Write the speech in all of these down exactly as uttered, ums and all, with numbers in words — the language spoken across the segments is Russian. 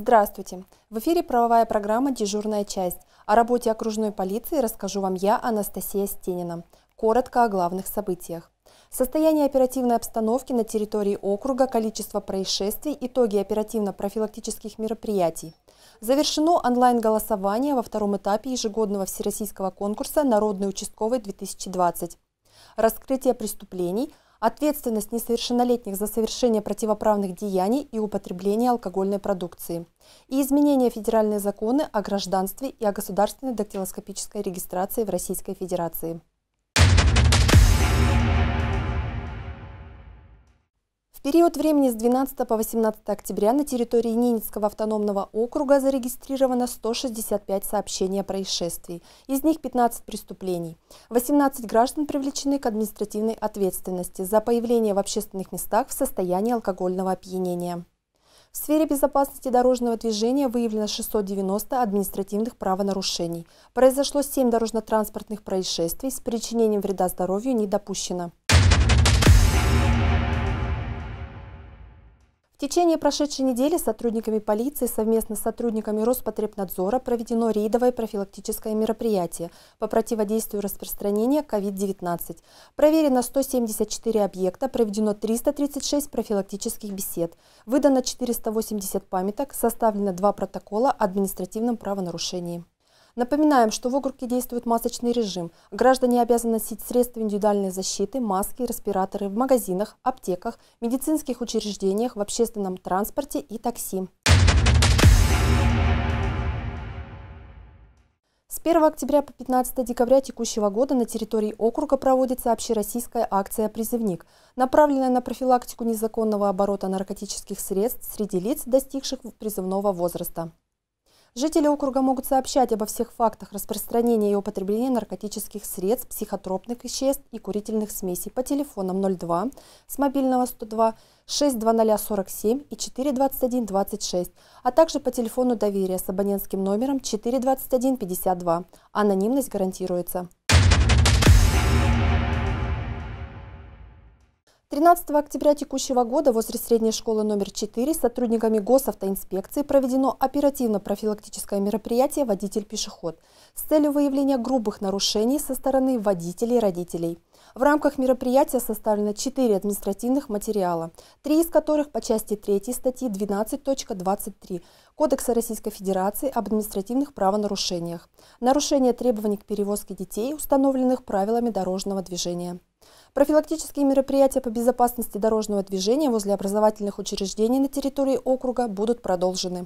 Здравствуйте! В эфире правовая программа «Дежурная часть». О работе окружной полиции расскажу вам я, Анастасия Стенина. Коротко о главных событиях. Состояние оперативной обстановки на территории округа, количество происшествий, итоги оперативно-профилактических мероприятий. Завершено онлайн-голосование во втором этапе ежегодного всероссийского конкурса «Народный участковый-две тысячи двадцать». Раскрытие преступлений, ответственность несовершеннолетних за совершение противоправных деяний и употребление алкогольной продукции. И изменения в федеральные законы о гражданстве и о государственной дактилоскопической регистрации в Российской Федерации. В период времени с двенадцатого по восемнадцатое октября на территории Ненецкого автономного округа зарегистрировано сто шестьдесят пять сообщений о происшествии, из них пятнадцать преступлений. восемнадцать граждан привлечены к административной ответственности за появление в общественных местах в состоянии алкогольного опьянения. В сфере безопасности дорожного движения выявлено шестьсот девяносто административных правонарушений. Произошло семь дорожно-транспортных происшествий, с причинением вреда здоровью не допущено. В течение прошедшей недели сотрудниками полиции совместно с сотрудниками Роспотребнадзора проведено рейдовое профилактическое мероприятие по противодействию распространения ковид девятнадцать. Проверено сто семьдесят четыре объекта, проведено триста тридцать шесть профилактических бесед, выдано четыреста восемьдесят памяток, составлено два протокола о административном правонарушении. Напоминаем, что в округе действует масочный режим. Граждане обязаны носить средства индивидуальной защиты, маски, респираторы в магазинах, аптеках, медицинских учреждениях, в общественном транспорте и такси. С первого октября по пятнадцатое декабря текущего года на территории округа проводится общероссийская акция «Призывник», направленная на профилактику незаконного оборота наркотических средств среди лиц, достигших призывного возраста. Жители округа могут сообщать обо всех фактах распространения и употребления наркотических средств, психотропных веществ и курительных смесей по телефонам ноль два, с мобильного сто два, шесть двадцать сорок семь и четыре двадцать один двадцать шесть, а также по телефону доверия с абонентским номером четыре двадцать один пятьдесят два. Анонимность гарантируется. тринадцатого октября текущего года возле средней школы номер четыре сотрудниками госавтоинспекции проведено оперативно-профилактическое мероприятие «Водитель-пешеход» с целью выявления грубых нарушений со стороны водителей и родителей. В рамках мероприятия составлено четыре административных материала, три из которых по части третьей статьи двенадцать точка двадцать три Кодекса Российской Федерации об административных правонарушениях. Нарушение требований к перевозке детей, установленных правилами дорожного движения. Профилактические мероприятия по безопасности дорожного движения возле образовательных учреждений на территории округа будут продолжены.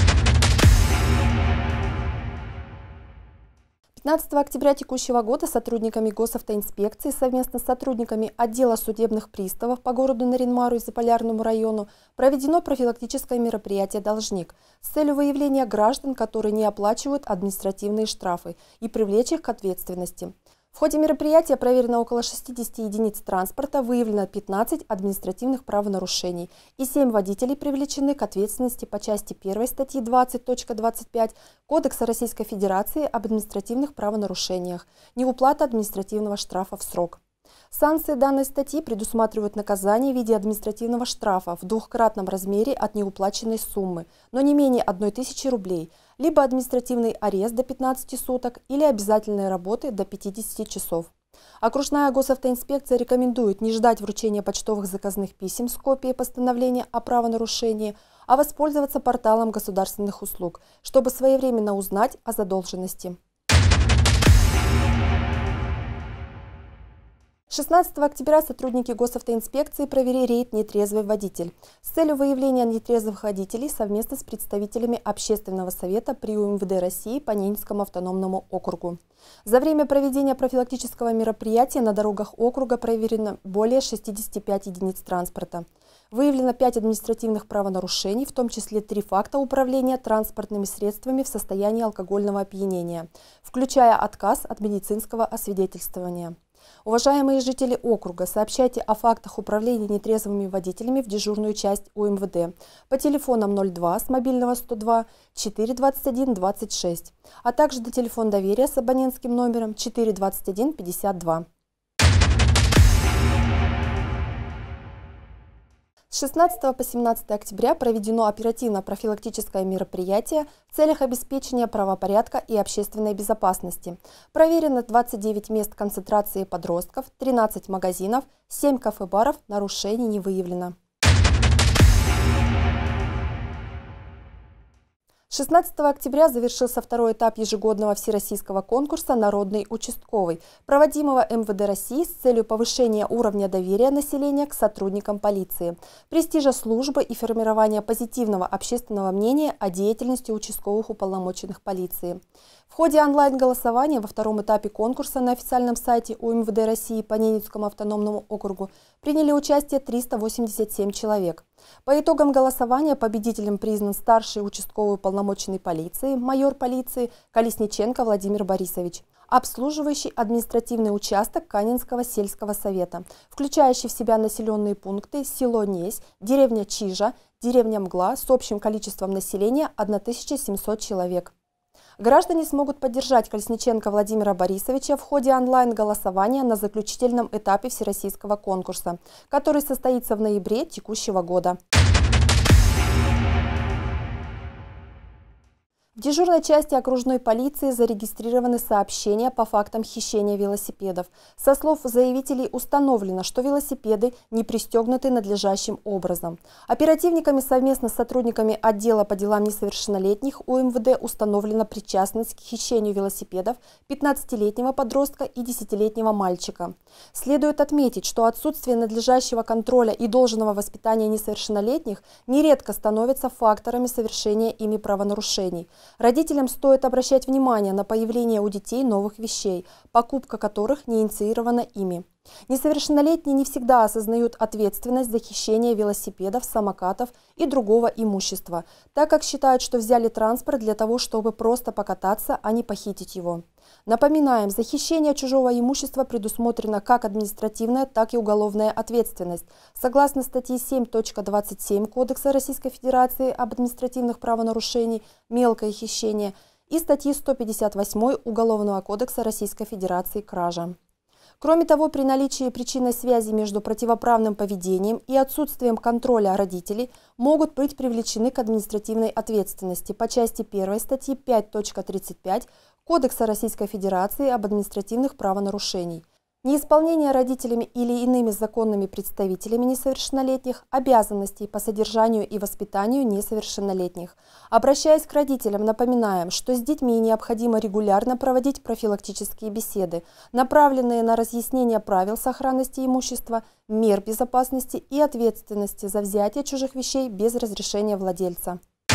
пятнадцатого октября текущего года сотрудниками госавтоинспекции совместно с сотрудниками отдела судебных приставов по городу Нарьян-Мару и Заполярному району проведено профилактическое мероприятие «Должник» с целью выявления граждан, которые не оплачивают административные штрафы, и привлечь их к ответственности. В ходе мероприятия проверено около шестидесяти единиц транспорта, выявлено пятнадцать административных правонарушений и семь водителей привлечены к ответственности по части первой статьи двадцать точка двадцать пять Кодекса Российской Федерации об административных правонарушениях – неуплата административного штрафа в срок. Санкции данной статьи предусматривают наказание в виде административного штрафа в двухкратном размере от неуплаченной суммы, но не менее одной тысячи рублей, либо административный арест до пятнадцати суток или обязательные работы до пятидесяти часов. Окружная госавтоинспекция рекомендует не ждать вручения почтовых заказных писем с копией постановления о правонарушении, а воспользоваться порталом государственных услуг, чтобы своевременно узнать о задолженности. шестнадцатого октября сотрудники госавтоинспекции провели рейд «Нетрезвый водитель» с целью выявления нетрезвых водителей совместно с представителями Общественного совета при УМВД России по Ненецкому автономному округу. За время проведения профилактического мероприятия на дорогах округа проверено более шестидесяти пяти единиц транспорта. Выявлено пять административных правонарушений, в том числе три факта управления транспортными средствами в состоянии алкогольного опьянения, включая отказ от медицинского освидетельствования. Уважаемые жители округа, сообщайте о фактах управления нетрезвыми водителями в дежурную часть УМВД по телефонам ноль два, с мобильного сто два, четыре двадцать один двадцать шесть, а также до телефона доверия с абонентским номером четыре двадцать один пятьдесят два. С шестнадцатого по семнадцатое октября проведено оперативно-профилактическое мероприятие в целях обеспечения правопорядка и общественной безопасности. Проверено двадцать девять мест концентрации подростков, тринадцать магазинов, семь кафе-баров, нарушений не выявлено. шестнадцатого октября завершился второй этап ежегодного всероссийского конкурса «Народный участковый», проводимого эм вэ дэ России с целью повышения уровня доверия населения к сотрудникам полиции, престижа службы и формирования позитивного общественного мнения о деятельности участковых уполномоченных полиции. В ходе онлайн-голосования во втором этапе конкурса на официальном сайте у эм вэ дэ России по Ненецкому автономному округу приняли участие триста восемьдесят семь человек. По итогам голосования победителем признан старший участковый уполномоченный полиции, майор полиции Колесниченко Владимир Борисович, обслуживающий административный участок Канинского сельского совета, включающий в себя населенные пункты село Несь, деревня Чижа, деревня Мгла с общим количеством населения тысяча семьсот человек. Граждане смогут поддержать Колесниченко Владимира Борисовича в ходе онлайн-голосования на заключительном этапе всероссийского конкурса, который состоится в ноябре текущего года. В дежурной части окружной полиции зарегистрированы сообщения по фактам хищения велосипедов. Со слов заявителей установлено, что велосипеды не пристегнуты надлежащим образом. Оперативниками совместно с сотрудниками отдела по делам несовершеннолетних у эм вэ дэ установлена причастность к хищению велосипедов пятнадцатилетнего подростка и десятилетнего мальчика. Следует отметить, что отсутствие надлежащего контроля и должного воспитания несовершеннолетних нередко становятся факторами совершения ими правонарушений. Родителям стоит обращать внимание на появление у детей новых вещей, покупка которых не инициирована ими. Несовершеннолетние не всегда осознают ответственность за хищение велосипедов, самокатов и другого имущества, так как считают, что взяли транспорт для того, чтобы просто покататься, а не похитить его. Напоминаем, за хищение чужого имущества предусмотрена как административная, так и уголовная ответственность. Согласно статье семь точка двадцать семь Кодекса Российской Федерации об административных правонарушениях «Мелкое хищение» и статьи сто пятьдесят восемь Уголовного кодекса Российской Федерации «Кража». Кроме того, при наличии причинной связи между противоправным поведением и отсутствием контроля родителей могут быть привлечены к административной ответственности по части первой статьи пять точка тридцать пять Кодекса Российской Федерации об административных правонарушениях. Неисполнение родителями или иными законными представителями несовершеннолетних обязанностей по содержанию и воспитанию несовершеннолетних. Обращаясь к родителям, напоминаем, что с детьми необходимо регулярно проводить профилактические беседы, направленные на разъяснение правил сохранности имущества, мер безопасности и ответственности за взятие чужих вещей без разрешения владельца.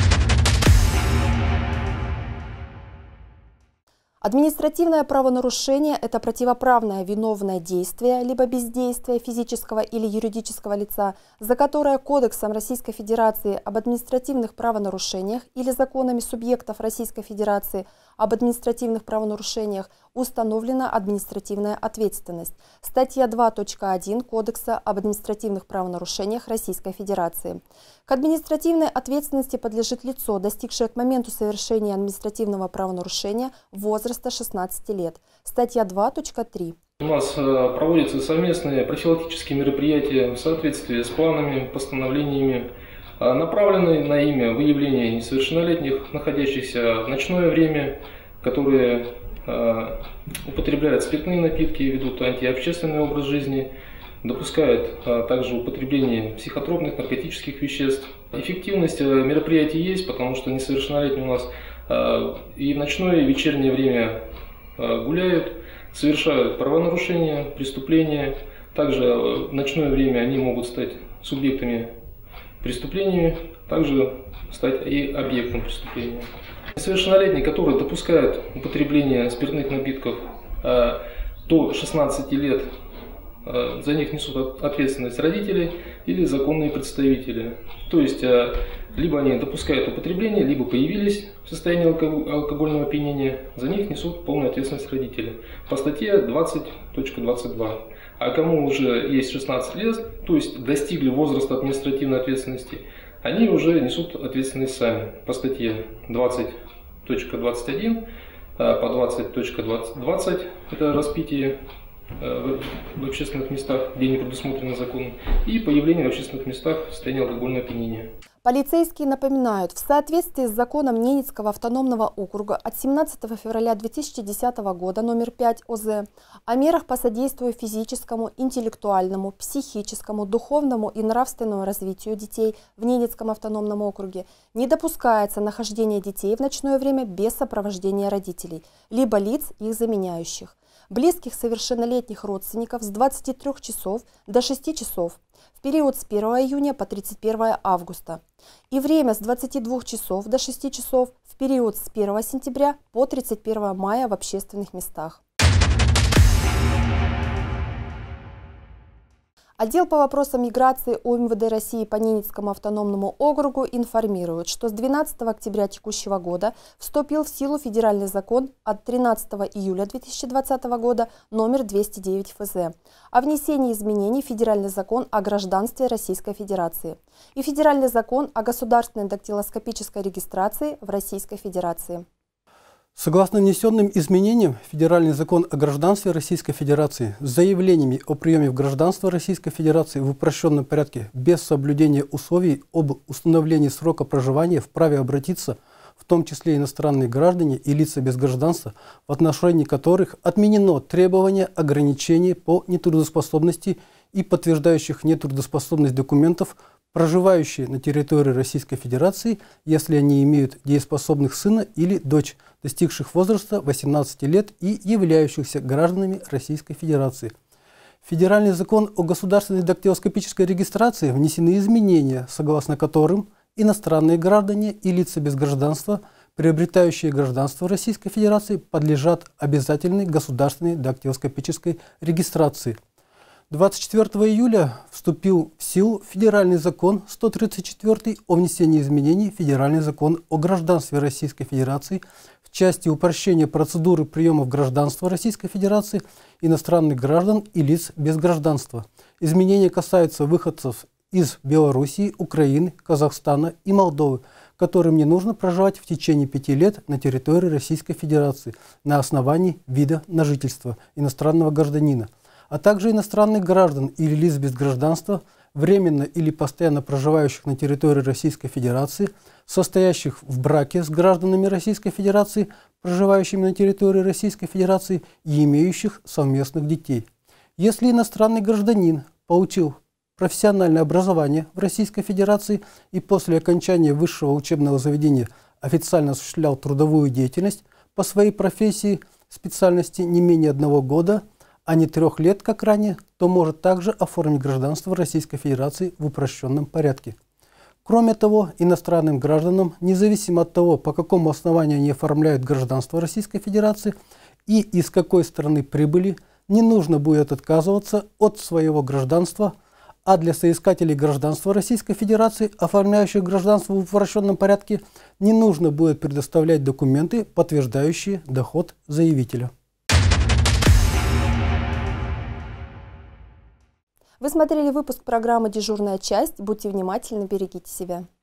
Административное правонарушение – это противоправное виновное действие либо бездействие физического или юридического лица, за которое Кодексом Российской Федерации об административных правонарушениях или законами субъектов Российской Федерации об административных правонарушениях установлена административная ответственность. Статья два точка один Кодекса об административных правонарушениях Российской Федерации. К административной ответственности подлежит лицо, достигшее к моменту совершения административного правонарушения возраста шестнадцати лет. Статья два точка три. У нас проводятся совместные профилактические мероприятия в соответствии с планами, постановлениями, направленные на имя выявления несовершеннолетних, находящихся в ночное время, которые употребляют спиртные напитки, ведут антиобщественный образ жизни, допускают также употребление психотропных, наркотических веществ. Эффективность мероприятий есть, потому что несовершеннолетние у нас и в ночное, и в вечернее время гуляют, совершают правонарушения, преступления. Также в ночное время они могут стать субъектами преступлений, также стать и объектом преступления. Несовершеннолетние, которые допускают употребление спиртных напитков до шестнадцати лет, за них несут ответственность родители или законные представители. То есть, либо они допускают употребление, либо появились в состоянии алкогольного опьянения, за них несут полную ответственность родители. По статье двадцать точка двадцать два. А кому уже есть шестнадцать лет, то есть достигли возраста административной ответственности, они уже несут ответственность сами. По статье двадцать точка двадцать один, по двадцать точка двадцать, это распитие в общественных местах, где не предусмотрено законом, и появление в общественных местах состояния алкогольного опьянения. Полицейские напоминают, в соответствии с законом Ненецкого автономного округа от семнадцатого февраля две тысячи десятого года номер пять О З о мерах по содействию физическому, интеллектуальному, психическому, духовному и нравственному развитию детей в Ненецком автономном округе не допускается нахождение детей в ночное время без сопровождения родителей, либо лиц, их заменяющих, близких совершеннолетних родственников с двадцати трёх часов до шести часов, в период с первого июня по тридцать первое августа, и время с двадцати двух часов до шести часов в период с первого сентября по тридцать первое мая в общественных местах. Отдел по вопросам миграции О М В Д России по Ненецкому автономному округу информирует, что с двенадцатого октября текущего года вступил в силу федеральный закон от тринадцатого июля две тысячи двадцатого года номер двести девять Ф З о внесении изменений в федеральный закон о гражданстве Российской Федерации и федеральный закон о государственной дактилоскопической регистрации в Российской Федерации. Согласно внесенным изменениям, Федеральный закон о гражданстве Российской Федерации с заявлениями о приеме в гражданство Российской Федерации в упрощенном порядке без соблюдения условий об установлении срока проживания вправе обратиться, в том числе иностранные граждане и лица без гражданства, в отношении которых отменено требование ограничений по нетрудоспособности и подтверждающих нетрудоспособность документов, проживающие на территории Российской Федерации, если они имеют дееспособных сына или дочь, достигших возраста восемнадцати лет и являющихся гражданами Российской Федерации. В Федеральный закон о государственной дактилоскопической регистрации внесены изменения, согласно которым иностранные граждане и лица без гражданства, приобретающие гражданство Российской Федерации, подлежат обязательной государственной дактилоскопической регистрации. двадцать четвёртого июля вступил в силу Федеральный закон сто тридцать четвёртый о внесении изменений в Федеральный закон о гражданстве Российской Федерации в части упрощения процедуры приема в гражданство Российской Федерации иностранных граждан и лиц без гражданства. Изменения касаются выходцев из Белоруссии, Украины, Казахстана и Молдовы, которым не нужно проживать в течение пяти лет на территории Российской Федерации на основании вида на жительство иностранного гражданина, а также иностранных граждан или лиц без гражданства, временно или постоянно проживающих на территории Российской Федерации, состоящих в браке с гражданами Российской Федерации, проживающими на территории Российской Федерации и имеющих совместных детей. Если иностранный гражданин получил профессиональное образование в Российской Федерации и после окончания высшего учебного заведения официально осуществлял трудовую деятельность по своей профессии, специальности не менее одного года, а не трех лет, как ранее, то может также оформить гражданство Российской Федерации в упрощенном порядке. Кроме того, иностранным гражданам, независимо от того, по какому основанию они оформляют гражданство Российской Федерации и из какой страны прибыли, не нужно будет отказываться от своего гражданства, а для соискателей гражданства Российской Федерации, оформляющих гражданство в упрощенном порядке, не нужно будет предоставлять документы, подтверждающие доход заявителя. Вы смотрели выпуск программы «Дежурная часть». Будьте внимательны, берегите себя.